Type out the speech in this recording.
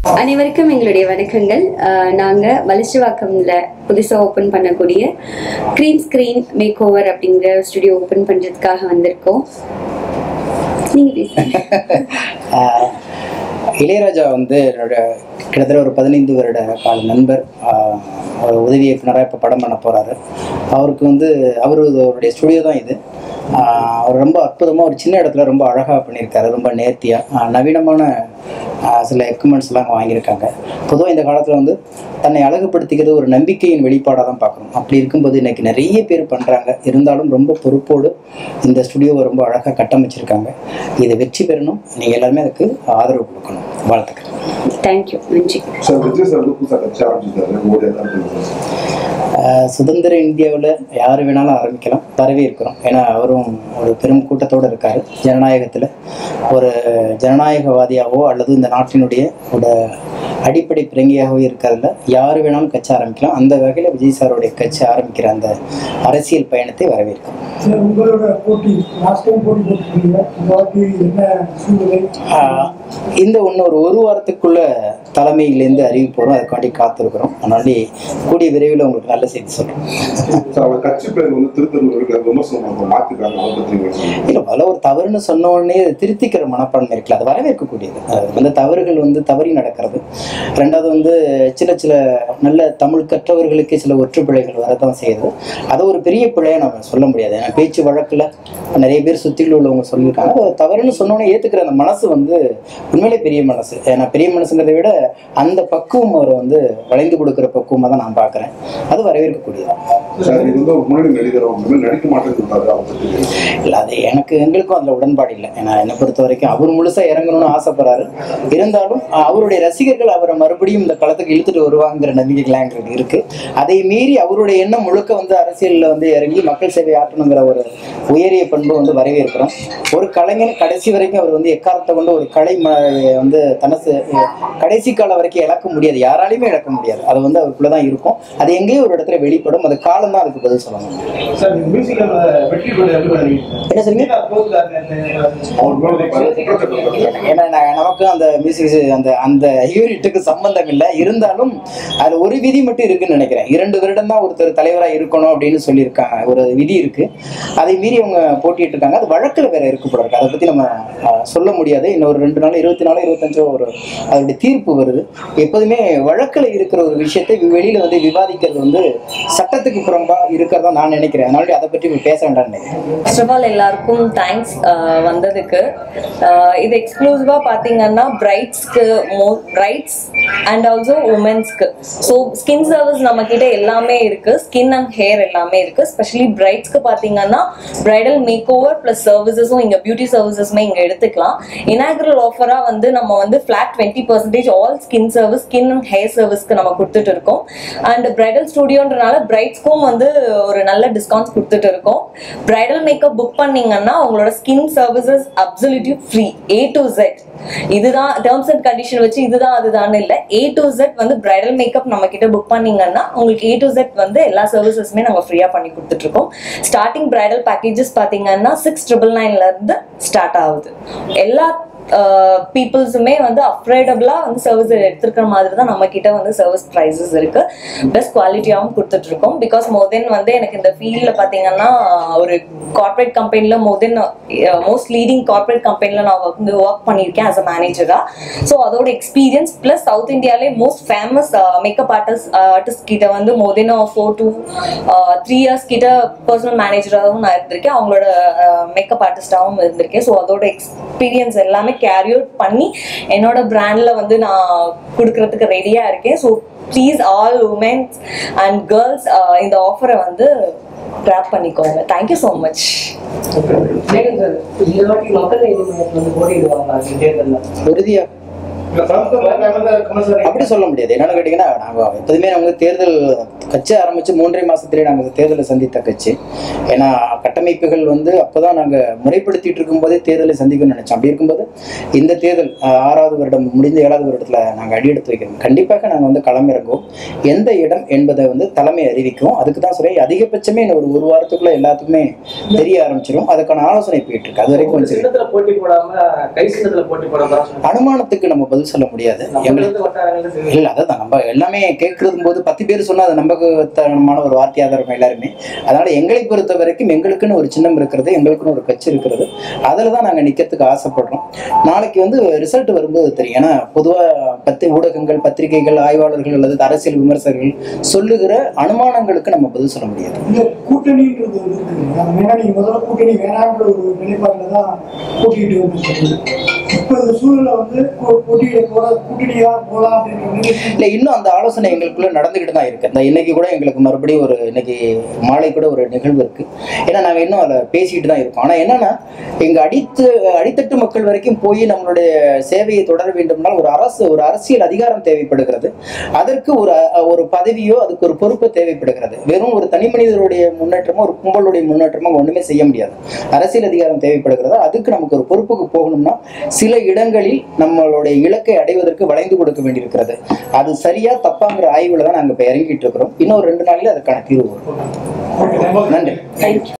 அனைவருக்கும் எங்களுடைய வணக்கங்கள். நாங்கள் வலிச்சுவாக்கம்ல புதுசாக ஓப்பன் பண்ணக்கூடிய க்ரீன் ஸ்க்ரீன் மேக் ஓவர் அப்படிங்கிற ஸ்டுடியோ ஓப்பன் பண்ணுறதுக்காக வந்திருக்கோம். இளையராஜா வந்து என்னோட கிட்டத்தட்ட ஒரு 15 வருட கால நண்பர், ஒரு உதவி இயக்குனராக இப்போ படம் பண்ண போகிறாரு. அவருக்கு வந்து அவருடைய ஸ்டுடியோ தான் இது. அவர் ரொம்ப அற்புதமாக ஒரு சின்ன இடத்துல ரொம்ப அழகாக பண்ணியிருக்காரு. ரொம்ப நேர்த்தியாக நவீனமான சில எக்யூப்மெண்ட்ஸ்லாம் அங்கே வாங்கியிருக்காங்க. பொதுவாக இந்த காலத்தில் வந்து தன்னை அழகுபடுத்திக்கிறது ஒரு நம்பிக்கையின் வெளிப்பாடாக தான் பார்க்கணும். அப்படி இருக்கும்போது இன்றைக்கி நிறைய பேர் பண்ணுறாங்க. இருந்தாலும் ரொம்ப பொறுப்போடு இந்த ஸ்டுடியோவை ரொம்ப அழகாக கட்டமைச்சிருக்காங்க. இதை வெற்றி பெறணும். நீங்கள் எல்லாருமே அதுக்கு ஆதரவு கொடுக்கணும். வாழ்த்துக்கள். தேங்க்யூ. நன்றி. சுதந்திர இந்தியாவில் யார் வேணாலும் ஆரம்பிக்கலாம், வரவேற்கிறோம். ஏன்னா அவரும் ஒரு பெரும் கூட்டத்தோடு இருக்கார். ஜனநாயகத்தில் ஒரு ஜனநாயகவாதியாகவோ அல்லது இந்த நாட்டினுடைய ஒரு அடிப்படை பிறங்கியாகவோ இருக்கிறதுல யார் வேணாலும் கட்சி ஆரம்பிக்கலாம். அந்த வகையில் விஜய் சாருடைய கட்சி ஆரம்பிக்கிற அந்த அரசியல் பயணத்தை வரவேற்கிறோம். இந்த ஒரு வாரத்துக்குள்ள தலைமையிலேருந்து அறிவிப்பு வரும். அதுக்காண்டி காத்திருக்கிறோம். அதனால கூடிய விரைவில் உங்களுக்கு நல்ல செய்தி சொல்றோம். இல்லை, அதில் ஒரு தவறுன்னு சொன்ன உடனே திருத்திக்கிற மனப்பான்மை இருக்குல்ல, அது வரவேற்கக்கூடியது. அந்த தவறுகள் வந்து தவறி நடக்கிறது. ரெண்டாவது வந்து சில நல்ல தமிழ் கற்றவர்களுக்கே சில ஒற்றுப்பிழைகள் வரதான் செய்யுது. அதை ஒரு பெரிய பிழையை நம்ம சொல்ல முடியாது. ஏன்னா பேச்சு வழக்கில் நிறைய பேர் சுற்றிலும் உள்ளவங்க சொல்லியிருக்காங்க. அது தவறுன்னு சொன்னோன்னே ஏற்றுக்கிற அந்த மனசு வந்து உண்மையிலே பெரிய மனசு. ஏன்னா பெரிய மனசுங்கிறத விட அந்த பக்குவம் அவரை வந்து வளைந்து கொடுக்குற பக்குவமாக தான் நான் பார்க்குறேன். அது வரவேற்கக்கூடியதான். இல்லை, அது எங்களுக்கும் அதில் உடன்பாடு இல்லை. ஏன்னா என்னை பொறுத்த வரைக்கும் அவர் முழுசாக இறங்கணும்னு ஆசைப்படுறாரு. இருந்தாலும் அவருடைய ரசிகர்கள் அவரை மறுபடியும் இந்த களத்துக்கு இழுத்துட்டு வருவாங்கிற நம்பிக்கைலாம் எங்களுக்கு இருக்குது. அதை மீறி அவருடைய எண்ணம் முழுக்க வந்து அரசியலில் வந்து இறங்கி மக்கள் சேவை ஆற்றணுங்கிற ஒரு உயரிய பண்பு வந்து வரவேற்கிறோம். ஒரு கலைஞர் கடைசி வரைக்கும் அவர் வந்து எக்காரத்தை கொண்டு ஒரு கலை வந்து தனசு கடைசி காலம் வரைக்கும் இழக்க முடியாது. யாராலையுமே இழக்க முடியாது. அது வந்து அவருக்குள்ளதான் இருக்கும். அது எங்கேயும் ஒரு இடத்துல வெளிப்படும். அது காலம் தான் அதுக்கு பதில் சொல்லணும். என்ன சொல்லுங்க? ஏன்னா நமக்கு அந்த மியூசிக் அந்த யூனிட்டுக்கு சம்பந்தம் இல்லை. இருந்தாலும் அது ஒரு விதி மட்டும் இருக்குன்னு நினைக்கிறேன். 2 வருடம் தான் ஒருத்தர் தலைவராக இருக்கணும் அப்படின்னு சொல்லியிருக்காங்க. ஒரு விதி இருக்கு. அதை மீறி அவங்க போட்டிட்டு இருக்காங்க. அது வழக்கில் வேற இருக்கு போல இருக்கு. அதை பத்தி நம்ம சொல்ல முடியாது. இன்னொரு 2 நாள் 24 25 ஒரு அதோடைய தீர்ப்பு வருது. எப்போதுமே வழக்கில் இருக்கிற ஒரு விஷயத்தை வெளியில வந்து விவாதிக்கிறது வந்து சட்டத்துக்கு புறம்பா இருக்கிறதா நான் நினைக்கிறேன். அதனால அதை பற்றி பேச வேண்டாம்னு நினைக்கிறேன். ஃபர்ஸ்ட் ஆஃப் ஆல் எல்லாருக்கும் தேங்க்ஸ் வந்ததுக்கு. இது எக்ஸ்க்ளூசிவா பாத்தீங்கன்னா பிரைட்ஸ் அண்ட் ஆல்சோ உமன்ஸ்க்கு. ஸோ ஸ்கின் சர்வீஸ் நம்ம கிட்ட எல்லாமே இருக்கு. ஸ்கின் அண்ட் ஹேர் எல்லாமே இருக்கு. ஸ்பெஷலி பிரைட்ஸ்க்கு பாத்தீங்கன்னா பிரைடல் மேக் ஓவர் பிளஸ் சர்வீசஸும் இங்க பியூட்டி சர்வீசஸ்மே இங்க எடுத்துக்கலாம். இனாகுரல் ஆஃபரா வந்து நம்ம வந்து flat 20% all skin service, skin and hair சர்வீஸ்க்கு நம்ம கொடுத்துட்டு இருக்கோம். அண்ட் பிரைடல் ஸ்டுடியோன்றனால பிரைட்ஸ்க்கும் வந்து ஒரு நல்ல டிஸ்கவுண்ட்ஸ் கொடுத்துட்டு இருக்கோம். பிரைடல் மேக்கப் புக் பண்ணீங்கன்னா உங்களோட skin services absolutely free. A to Z. இதுதான் டேர்ம்ஸ் அண்ட் கண்டிஷன் வச்சு இதுதான் அதுதான் இல்லை. A to Z வந்து பிரைடல் மேக்கப் நம்ம கிட்ட புக் பண்ணீங்கன்னா உங்களுக்கு A to Z வந்து எல்லா சர்வீசஸுமே நாங்கள் ஃப்ரீயா பண்ணி கொடுத்துட்டு இருக்கோம். ஸ்டார்டிங் பிரைடல் பேக்கேஜஸ் பாத்தீங்கன்னா 6,999 இருந்து ஸ்டார்ட் ஆகுது. எல்லா பீப்புள்ஸுமே வந்து அஃப்ரேடபிளா வந்து சர்வீஸ் எடுத்துருக்கிற மாதிரி தான் நம்ம கிட்ட வந்து சர்வீஸ் ப்ரைஸஸ் இருக்கு. பெஸ்ட் குவாலிட்டியாகவும் கொடுத்துட்டு இருக்கோம். பிகாஸ் மோர் வந்து எனக்கு இந்த ஃபீல்ட்ல பாத்தீங்கன்னா ஒரு கார்பரேட் கம்பெனில மோஸ்ட் லீடிங் கார்பரேட் கம்பெனில நான் ஒர்க் பண்ணியிருக்கேன் ஆஸ் அ மேனேஜரா. ஸோ அதோட எக்ஸ்பீரியன்ஸ் பிளஸ் சவுத் இந்தியாலே மோஸ்ட் ஃபேமஸ் மேக்கப் ஆர்டிஸ்ட் கிட்ட வந்து மோர் தென் 4 to 3 years கிட்ட பர்சனல் மேனேஜராகவும் நான் இருந்திருக்கேன். அவங்களோட மேக்கப் ஆர்டிஸ்டாகவும் இருந்திருக்கேன். ஸோ அதோட எக்ஸ்பீரியன்ஸ் எல்லாமே கேரி அவுட் பண்ணி என்னோட பிராண்ட்ல வந்து நான் கொடுக்கறதுக்கு ரெடியா இருக்கேன். So please all womens and girls இந்த ஆஃபரை வந்து கிராப் பண்ணிக்கோங்க. Thank you so much. உறுதியா அப்படி சொல்ல முடியாது. என்னன்னு கேட்டீங்கன்னா நாங்கள் எப்போதுமே தேர்தல் கட்சி ஆரம்பித்து 3.5 மாதத்துலேயே நாங்கள் தேர்தலை சந்தித்த கட்சி. ஏன்னா கட்டமைப்புகள் வந்து அப்போ தான் நாங்கள் முறைப்படுத்திட்டு இருக்கும்போதே தேர்தலை சந்திக்கணும்னு நினச்சோம். அப்படி இருக்கும்போது இந்த தேர்தல் 6வது வருடம் முடிந்த 7வது வருடத்தில் நாங்கள் அடியெடுத்து வைக்கிறோம். கண்டிப்பாக நாங்கள் வந்து களமிறங்குவோம். எந்த இடம் என்பதை வந்து தலைமை அறிவிக்கும். அதுக்கு தான் சொல்லி அதிகபட்சமே இன்னும் ஒரு வாரத்துக்குள்ளே எல்லாத்துக்குமே தெரிய ஆரம்பிச்சிடும். அதுக்கான ஆலோசனை போயிட்டு இருக்கு. அது வரைக்கும் அனுமானத்துக்கு நம்ம பதில் சொல்ல முடியாது. இல்லை, அதான் நம்ம எல்லாமே கேட்கறது போது 10 பேர் சொன்னால் அது நம்பகத்தனமான ஒரு வார்த்தையாக தான் இருக்கும் எல்லாருமே. அதனால எங்களை பொறுத்த வரைக்கும் எங்களுக்குன்னு ஒரு சின்னம் இருக்கிறது, எங்களுக்குன்னு ஒரு கட்சி இருக்கிறது. அதில் தான் நாங்கள் நிற்கிறதுக்கு ஆசைப்படுறோம். நாளைக்கு வந்து ரிசல்ட் வரும்போது தெரியும். ஏன்னா பொதுவாக ஊடகங்கள், பத்திரிகைகள், ஆய்வாளர்கள் அல்லது அரசியல் விமர்சகர்கள் சொல்லுகிற அனுமானங்களுக்கு நம்ம பதில் சொல்ல முடியாது. இந்த கூட்டணின்றது முதல்ல கூட்டணி வேணான்ற ஒரு நிலைப்பாட்டில் தான் கூட்டிகிட்டு வந்து இப்போ இந்த சூழலை வந்து கூட்டணியா போகலாம் அப்படின்ற இல்லை, இன்னும் அந்த ஆலோசனை எங்களுக்குள்ள நடந்துகிட்டு தான் இருக்கு. இந்த இன்னைக்கு கூட எங்களுக்கு மறுபடியும் இன்னைக்கு மாலை கூட ஒரு நிகழ்வு இருக்கு. ஏன்னா நாங்கள் இன்னும் அதை பேசிக்கிட்டு தான் இருக்கோம். ஆனால் என்னன்னா எங்க அடித்தட்டு மக்கள் வரைக்கும் போய் நம்மளுடைய சேவையை தொடர வேண்டும்னால் ஒரு அரசியல் அதிகாரம் தேவைப்படுகிறது. அதற்கு ஒரு பதவியோ அதுக்கு ஒரு பொறுப்பு தேவைப்படுகிறது. வெறும் ஒரு தனி மனிதருடைய முன்னேற்றமோ ஒரு கும்பலுடைய முன்னேற்றமோ ஒண்ணுமே செய்ய முடியாது. அரசியல் அதிகாரம் தேவைப்படுகிறது. அதுக்கு நமக்கு ஒரு பொறுப்புக்கு போகணும்னா சில இடங்களில் நம்மளுடைய இலக்கை அடைவதற்கு வளைந்து கொடுக்க வேண்டியிருக்கிறது. அது சரியா தப்பாங்கிற ஆய்வுல தான் நாங்கள் இப்போ இறங்கிட்டு இருக்கிறோம். இன்னும் 2 நாளில் அதுக்கான தீர்வு வரும். நன்றி.